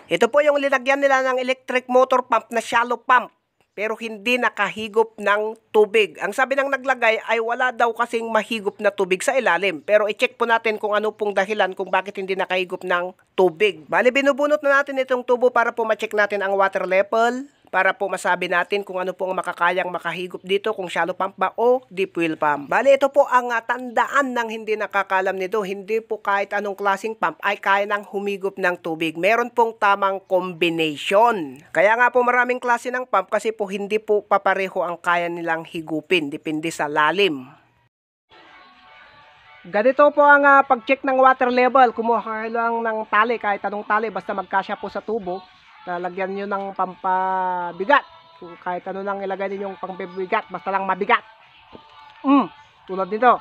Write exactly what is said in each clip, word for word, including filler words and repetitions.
Ito po yung linagyan nila ng electric motor pump na shallow pump, pero hindi nakahigop ng tubig. Ang sabi ng naglagay ay wala daw kasing mahigop na tubig sa ilalim. Pero i-check po natin kung ano pong dahilan kung bakit hindi nakahigop ng tubig. Bali, binubunot na natin itong tubo para po ma-check natin ang water level, para po masabi natin kung ano po ang makakayang makahigop dito, kung shallow pump ba o deep well pump. Bali, ito po ang uh, tandaan ng hindi nakakalam nito. Hindi po kahit anong klaseng pump ay kaya nang humigop ng tubig. Meron pong tamang combination. Kaya nga po maraming klase ng pump kasi po hindi po papareho ang kaya nilang higupin. Depende sa lalim. Ganito po ang uh, pag-check ng water level. Kumuha kayo lang ng tali, kahit anong tali, basta magkasya po sa tubo. Lalagyan nyo ng pampabigat. Kung kahit ano lang ilagay niyo yung pambibigat, basta lang mabigat. Mm, tulad nito.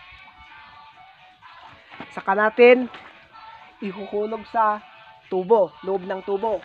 Saka natin ihuhulog sa tubo, loob ng tubo.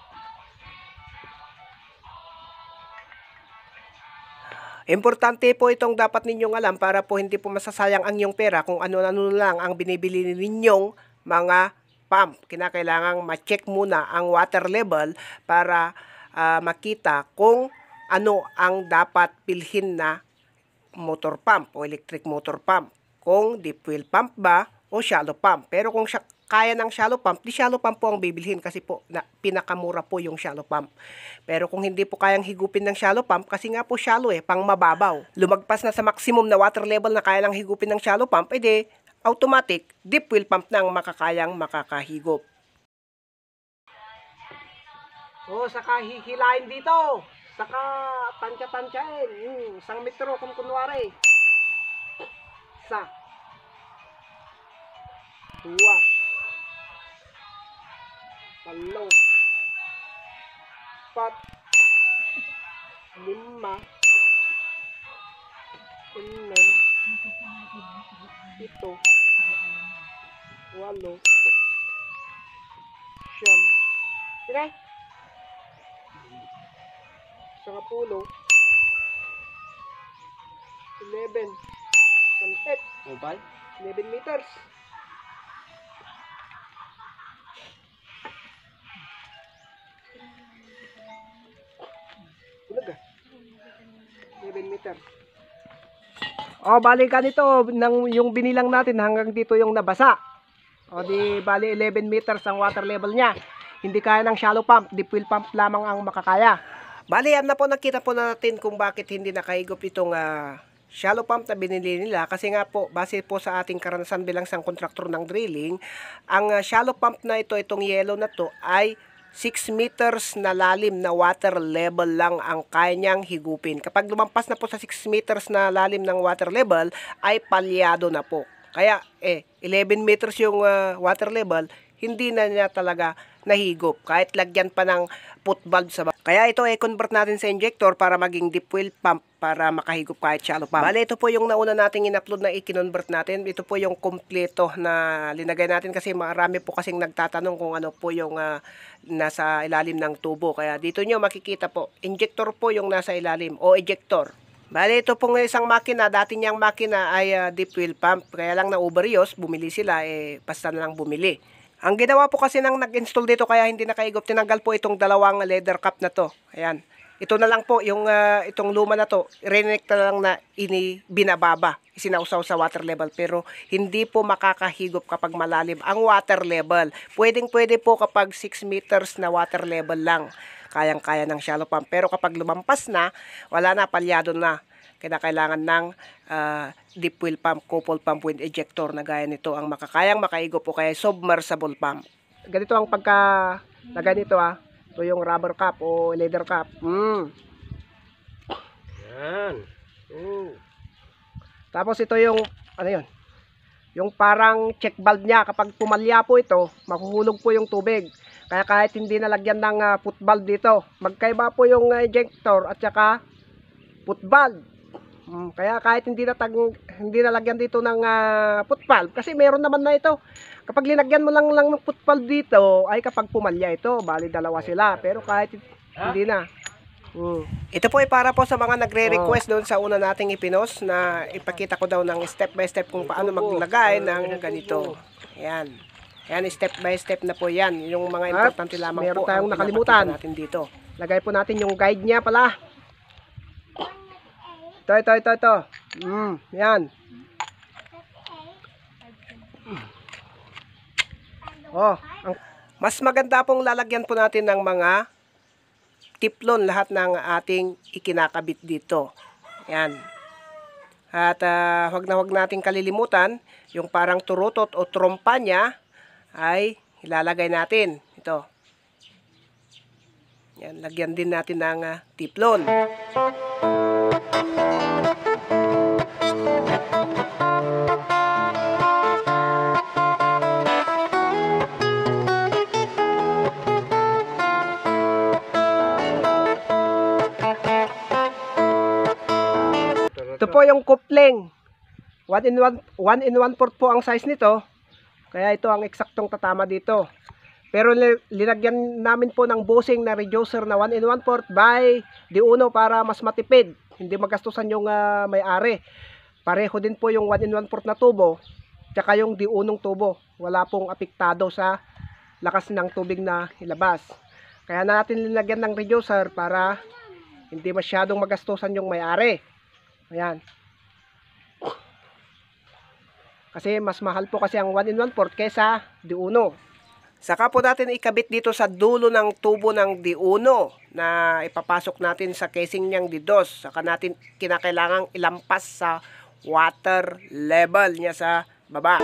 Importante po itong dapat ninyong alam para po hindi po masasayang ang inyong pera kung ano-ano lang ang binibili ninyong mga pump. Kinakailangang ma-check muna ang water level para uh, makita kung ano ang dapat bilhin na motor pump o electric motor pump. Kung deep well pump ba o shallow pump. Pero kung siya, kaya ng shallow pump, di shallow pump po ang bibilhin kasi po na, pinakamura po yung shallow pump. Pero kung hindi po kayang higupin ng shallow pump, kasi nga po shallow eh, pang mababaw. Lumagpas na sa maximum na water level na kaya ng higupin ng shallow pump, edi automatic, deep well pump nang makakayang makakahigop. O, saka hihilain dito. Saka tansya-tansyain. Hmm, isang metro kung kunwari. Isa. Dua. Talo. Apat. Lima. Enam. Ito. Walo. Siyam. Sige. Sangapulo. Eleven. Sanpet. Mobile. Eleven meters. Bulaga. Eleven meters. O, bali ganito, nang, yung binilang natin hanggang dito yung nabasa. O, di bali eleven meters ang water level niya. Hindi kaya ng shallow pump, deep well pump lamang ang makakaya. Bali, yan na po, nakita po natin kung bakit hindi nakahigop itong uh, shallow pump na binili nila. Kasi nga po, base po sa ating karanasan bilang isang kontraktor ng drilling, ang uh, shallow pump na ito, itong yellow na to, ay six meters na lalim na water level lang ang kaya niyang higupin. Kapag lumampas na po sa six meters na lalim ng water level, ay palyado na po. Kaya, eh, eleven meters yung uh, water level, hindi na niya talaga nahigop. Kahit lagyan pa ng put valve sa baba. Kaya ito ay convert natin sa injector para maging deep well pump para makahigop kahit shallow pump. Bale, ito po yung nauna nating in-upload na i-convert natin. Ito po yung kompleto na linagay natin kasi marami po kasing nagtatanong kung ano po yung uh, nasa ilalim ng tubo. Kaya dito nyo makikita po, injector po yung nasa ilalim o ejector. Bale, ito pong isang makina, dati niyang makina ay uh, deep well pump. Kaya lang na overuse, bumili sila, eh basta na lang bumili. Ang ginawa po kasi nang nag-install dito kaya hindi nakahigop, tinanggal po itong dalawang leather cap na to. Ayan. Ito na lang po, yung uh, itong luma na to, renekta na lang na ini binababa, isinausaw sa water level. Pero hindi po makakahigop kapag malalim ang water level. Pwedeng pwede po kapag six meters na water level lang. Kayang-kaya ng shallow pump. Pero kapag lumampas na, wala na, palyado na. Kinakailangan ng uh, deep well pump, couple pump with ejector na gaya nito ang makakayang makahigop po kaya submersible pump. Ganito ang pagka na ganito ah. Ito yung rubber cap o leather cap. Mm. Yan. Mm. Tapos ito yung ano yun? Yung parang check valve niya. Kapag pumalya po ito, mahuhulog po yung tubig. Kaya kahit hindi nalagyan ng uh, foot valve dito, magkaiba po yung uh, ejector at saka foot valve. Hmm, kaya kahit hindi na tag, hindi nalagyan dito ng uh, foot valve kasi meron naman na ito. Kapag linagyan mo lang lang ng foot valve dito ay kapag pumalya ito, bali dalawa sila. Pero kahit hindi na. Hmm. Ito po ay para po sa mga nagre-request doon sa una nating ipinost na ipakita ko daw ng step by step kung paano maglagay ng ganito. Ayan. Ayan, step by step na po yan. Yung mga importante lamang meron po tayong ang nakalimutan. pinapakita natin dito. Lagay po natin yung guide niya pala. Ito, ito, ito, ito. Mm, yan. Oh, ang Mas maganda pong lalagyan po natin ng mga tiplon lahat ng ating ikinakabit dito. Ayan. At uh, huwag na huwag nating kalilimutan, yung parang turutot o trompa niya ay ilalagay natin. Ito. Yan, lagyan din natin ng uh, tiplon. Ito po yung coupling. one in one, one in one fourth po ang size nito. Kaya ito ang eksaktong tatama dito. Pero linagyan namin po ng bushing na reducer na one in one fourth by di uno para mas matipid. Hindi magastusan yung uh, may-ari. Pareho din po yung one in one fourth na tubo. Tsaka yung di unong tubo. Wala pong apektado sa lakas ng tubig na ilabas. Kaya natin linagyan ng reducer para hindi masyadong magastusan yung may-ari. Ayan. Kasi mas mahal po kasi ang one in one fourth kesa di uno. Saka po natin ikabit dito sa dulo ng tubo ng di uno na ipapasok natin sa casing niyang di dos. Saka natin kinakailangang ilampas sa water level niya sa baba.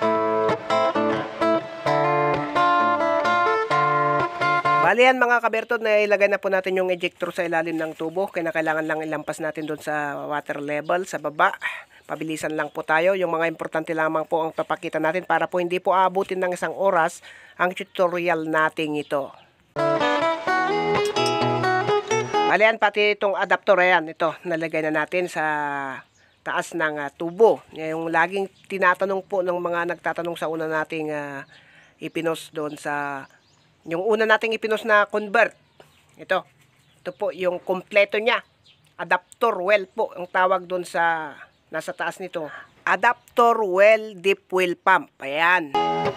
Bali yan mga kabertod, na ilagay na po natin yung ejector sa ilalim ng tubo. Kinakailangan lang ilampas natin doon sa water level sa baba. Pabilisan lang po tayo. Yung mga importante lamang po ang papakita natin para po hindi po aabutin ng isang oras ang tutorial natin ito. Bali yan, pati itong adapter, ayan, ito, nalagay na natin sa taas ng uh, tubo. Yung laging tinatanong po ng mga nagtatanong sa una nating uh, ipinos doon sa yung una nating ipinos na convert. Ito. Ito po yung kompleto niya. Adapter well po ang tawag doon sa nasa taas nito. Adapter well deep well pump. Ayan.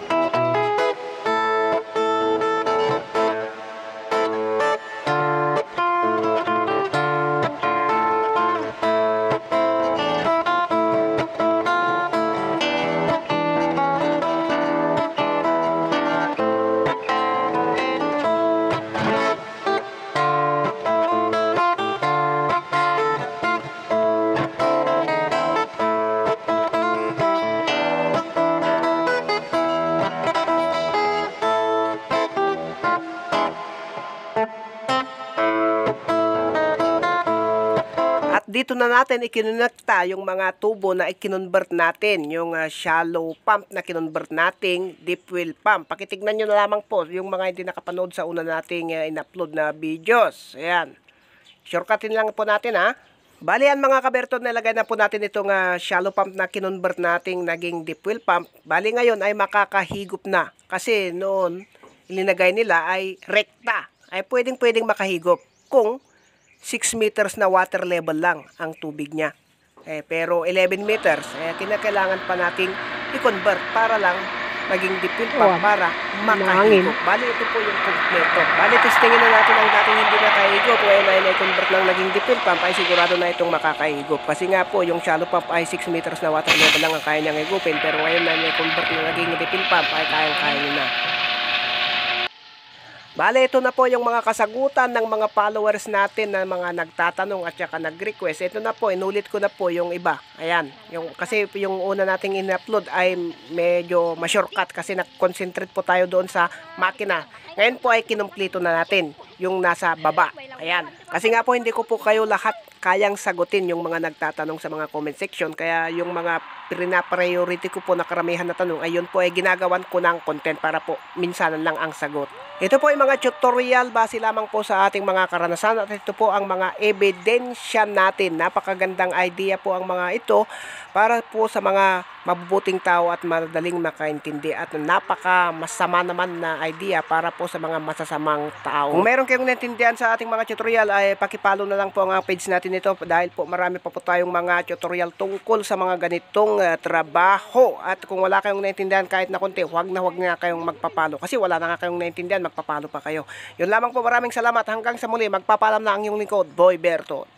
Dito na natin ikinonekta yung mga tubo na ikinonvert natin, yung uh, shallow pump na kinonvert nating deep well pump. Pakitignan nyo na lamang po yung mga hindi nakapanood sa una nating uh, in-upload na videos. Ayan. Shortcutin lang po natin ha. Bali yan mga kabertod, nilagay na po natin itong uh, shallow pump na kinonvert nating naging deep well pump. Bali ngayon ay makakahigop na. Kasi noon ilinagay nila ay rekta. Ay pwedeng pwedeng makahigop kung six meters na water level lang ang tubig niya. Eh, pero eleven meters, eh, kinakailangan pa nating i-convert para lang maging deep well pump Oh, para makahigop. Bali, ito po yung kompleto. Bali, testingin na natin ang dating hindi nakahigop. Ngayon ay na-convert lang naging deep well pump, ay sigurado na itong makakahigop. Kasi nga po, yung shallow pump ay six meters na water level lang ang kaya niyang higupin. Pero ngayon na na-convert na naging deep well pump, ay kayang-kaya niya na. Bale, ito na po yung mga kasagutan ng mga followers natin na mga nagtatanong at saka nag-request. Ito na po, inulit ko na po yung iba. Ayan, yung, kasi yung una nating in-upload ay medyo ma-shortcut kasi nag-concentrate po tayo doon sa makina. Ngayon po ay kinumplito na natin yung nasa baba. Ayan, kasi nga po hindi ko po kayo lahat kayang sagutin yung mga nagtatanong sa mga comment section. Kaya yung mga pina-priority ko po na karamihan na tanong, ayun po ay ginagawan ko ng content para po minsanan lang ang sagot. Ito po ay mga tutorial base lamang po sa ating mga karanasan at ito po ang mga ebidensya natin. Napakagandang idea po ang mga ito para po sa mga mabubuting tao at madaling makaintindi at napaka masama naman na idea para po sa mga masasamang tao. Kung meron kayong naintindihan sa ating mga tutorial ay pakipollow na lang po ang page natin ito dahil po marami pa po tayong mga tutorial tungkol sa mga ganitong uh, trabaho. At kung wala kayong naintindihan kahit na konti, huwag na huwag na kayong magpapalo. Kasi wala na nga kayong naintindihan, magpapalo pa kayo. Yun lamang po, maraming salamat. Hanggang sa muli, magpapalam na ang iyong lingkod, Boy Berto.